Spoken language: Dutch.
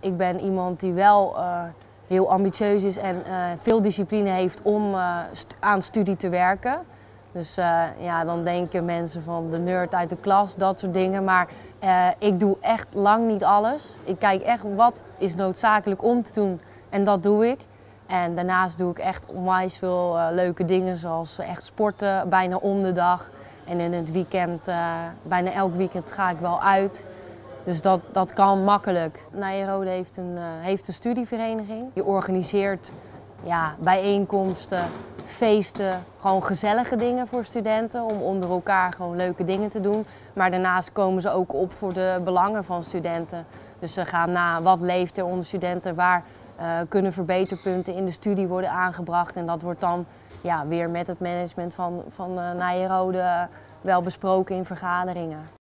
Ik ben iemand die wel heel ambitieus is en veel discipline heeft om aan studie te werken. Dus ja, dan denken mensen van de nerd uit de klas, dat soort dingen. Maar ik doe echt lang niet alles. Ik kijk echt wat is noodzakelijk om te doen en dat doe ik. En daarnaast doe ik echt onwijs veel leuke dingen zoals echt sporten bijna om de dag. En in het weekend, bijna elk weekend ga ik wel uit. Dus dat kan makkelijk. Nyenrode heeft een studievereniging. Die organiseert bijeenkomsten, feesten, gewoon gezellige dingen voor studenten. Om onder elkaar gewoon leuke dingen te doen. Maar daarnaast komen ze ook op voor de belangen van studenten. Dus ze gaan na wat leeft er onder studenten, waar kunnen verbeterpunten in de studie worden aangebracht. En dat wordt dan weer met het management van Nyenrode wel besproken in vergaderingen.